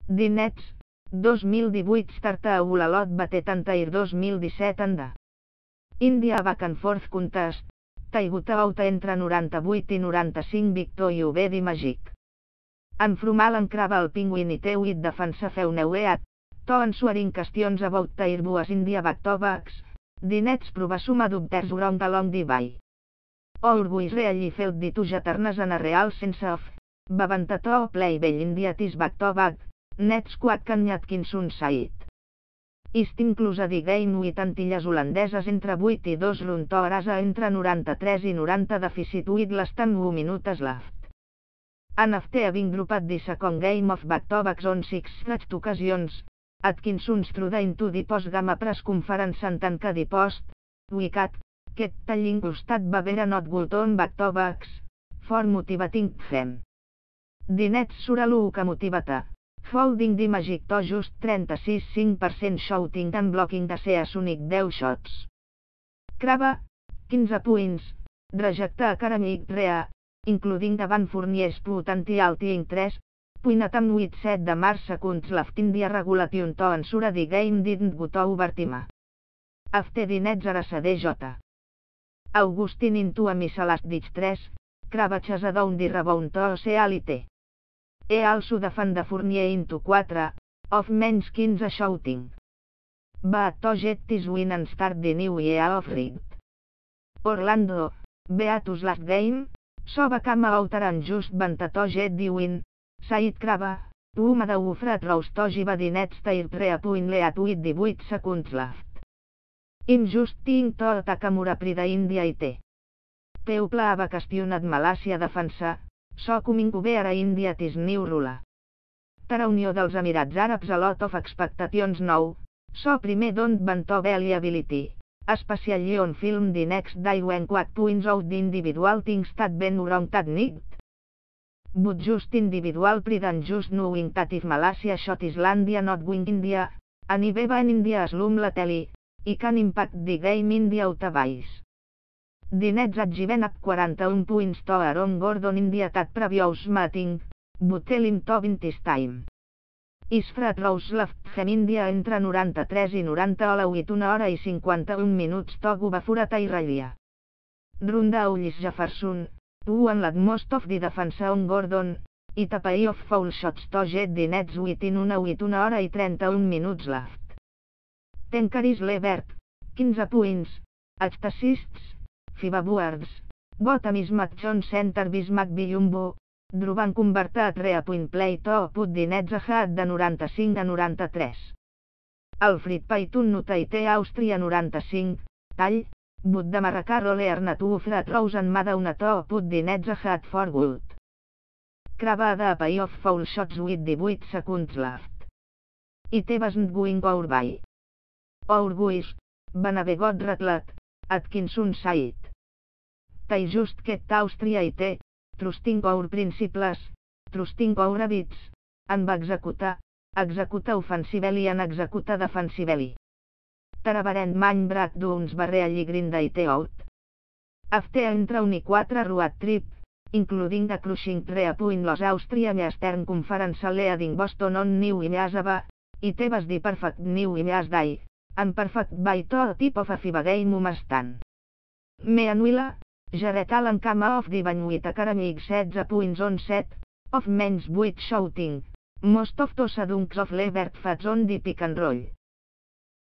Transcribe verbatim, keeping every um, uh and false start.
Dinets, dos mil divuit starta a Ulalot bate Tantair dos mil disset anda. India back and forth contest, Taiguta auta entre noranta-vuit i noranta-cinc Victor i Ubedi Magic. En Frumal encrava el Penguin i Teuit defensa feu neueat, to answering questions about Tair Buas India back to backs, Dinets prova suma dubters around along the way. Always really felt the two jaternes en a real sense of, Bavantato play bell India tis back to back, Nets quad can Atkinson side. Ist inclusa the game with Antilles holandeses entre vuit i dos Runto Arasa entre noranta-tres i noranta deficit with less than two minutes left. And after having dropped the second game of back-to-backs on six such occasions, Atkinson threw into the post-game press conference and tanked the post, wicket, que telling ustat Bavera not good on back-to-backs, for motivating them. The Nets suralu que motivata, folding the Magic to just thirty-six point five percent shooting and blocking the seas unic ten shots. Crava, quinze points, rejecta a Karamic Rea, including davant Fournier's put anti-alting three, point attempt with set de Mars seconds left in the regulation to ensure the game didn't go to overtime. After the Nets arasade J. Augustin into a miss last ditch three, Crava chasa down the rebound to Ocealite. E also defend the Fournier into four, of men's quinze shooting. But to get this win and start the new year of rigged. Orlando, Beatus last game, so become outer and just vanta to get the win, Said Crava, Uma de Ufrat Rose to give the Nets Tair three point lead with eight seconds left. Im just think to attack Murapri India i te. Peuple ava questionat Malàcia defensa, so coming to bear a India tis new rule. Tara Unió dels Emirats Àrabs a lot of expectations now, so primer don't want to ability, especially on film the next day when quad points out the individual things that been wrong that night. But just individual pride and just knowing that if Malàcia shot Islandia not win India, and if even India slum la teli, it can impact the game India otherwise. The Nets had given up forty-one points to Aaron Gordon India that previous meeting, but tell him to win this time. Isfrat Rose left hem India entre noranta-tres i noranta a la huit una hora i cinquanta-un minuts to Gubafura Tairralia. Runda Ullis Jefferson, who unlocked most of the defense on Gordon, i tapay of foul shots to get the Nets within una huit una hora i trenta-un minuts left. Tenkaris Levert, quinze points, eight assists, five boards, bottom is Matchon center Bismack Biyumbo, Druvan convertat three point play to put the Nets ahead de noranta-cinc a noranta-tres. Alfred Payton notaite Àustria noranta-cinc, tall, but de marcar Roller Natu Frat Rose and Madonna to put the Nets ahead for good. Cravada a pay of foul shots with eight seconds left. It wasn't going our way. Our guys, van haver got rattled, Atkinson said. Tai just get Àustria i te, trusting our principles, trusting our habits, and va executar, executar offensively and executar defensively. Tarabarent many breakdowns va really grind i te out. After entre un i quatre road trip, including a crushing three point loss Àustria Eastern Conference leading Boston on New Year's i te was the perfect New Year's Day, and perfect by to tip of a FIBA game umestant. Meanwhile, Jared Allen came off the bench with a Karamic sixteen points on set, of men's eight shooting, most of those dunks of Levert fats on the pick and roll.